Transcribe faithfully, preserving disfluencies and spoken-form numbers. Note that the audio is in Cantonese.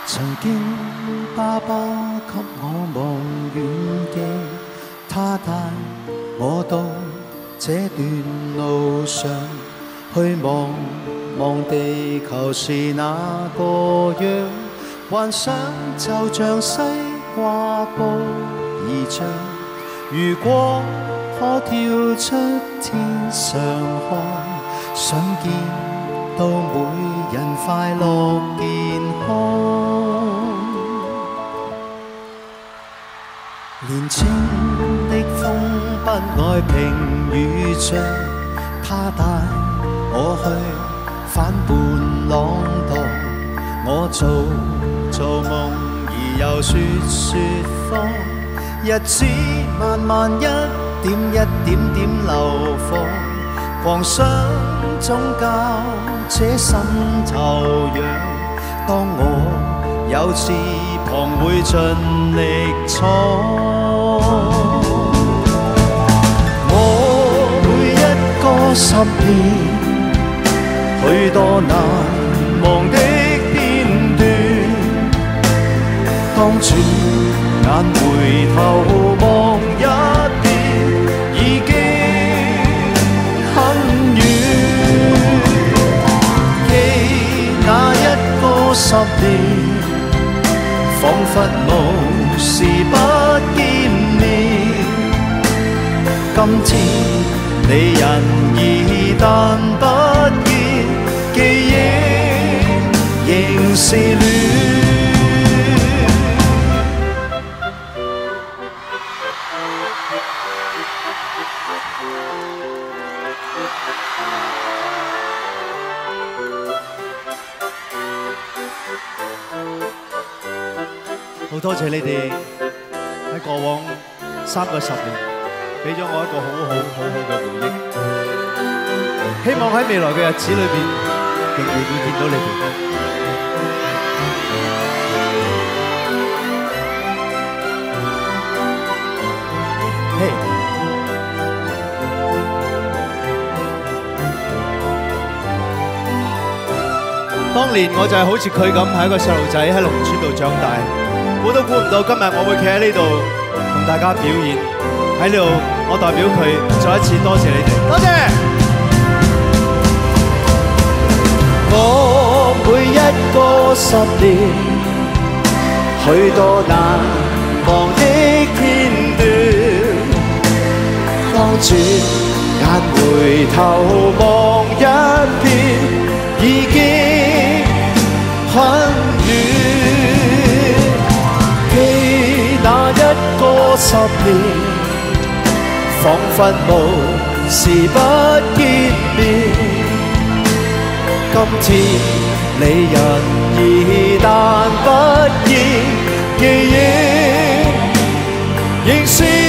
曾經爸爸給我望遠鏡，他帶我到這段路上，去望望地球是那個樣，幻想就像西瓜布而像，如果可跳出天上看，想見到每人快樂健康。年青的風不愛平與漲，他帶我去反叛浪蕩，我做做夢而又說說謊，日子慢慢一點一點點流放，狂想總教這心頭癢，當我有翅膀會盡力闖，我每一個十年許多難忘的片段，當轉眼回頭望一遍，已經很遠。記那一個十年，彷彿無時不見面。今天離人已但不見，記憶仍是戀。好多謝你哋喺過往三個十年，俾咗我一個好好好好嘅回憶。希望喺未來嘅日子裏邊，仍然會見到你哋。嘿，當年我就係好似佢咁，係一個細路仔喺農村度長大。我都估唔到今日我會企喺呢度同大家表演，喺呢度我代表佢再一次多謝你哋，多謝！我每一個十年，許多難忘的片段，當轉眼回頭望一遍，已經很遠。那一個十年，彷彿無時不見面。今天離人已但不見，記憶仍是